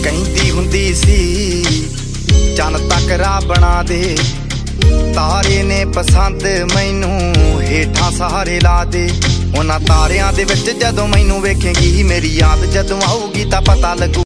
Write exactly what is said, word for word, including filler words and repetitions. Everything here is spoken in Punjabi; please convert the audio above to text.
ਕਹਿੰਦੀ ਹੁੰਦੀ ਸੀ ਚੰਨ ਤੱਕ ਰਾਹ ਬਣਾ ਦੇ, ਤਾਰੇ ਨੇ ਪਸੰਦ ਮੈਨੂੰ ਹੇਠਾਂ ਸਹਾਰੇ ਲਾ ਦੇ। ਉਹਨਾਂ ਤਾਰਿਆਂ ਦੇ ਵਿੱਚ ਜਦੋਂ ਮੈਨੂੰ ਵੇਖੇਂਗੀ, ਮੇਰੀ ਯਾਦ ਜਦੋਂ ਆਊਗੀ ਤਾਂ ਪਤਾ ਲੱਗੂ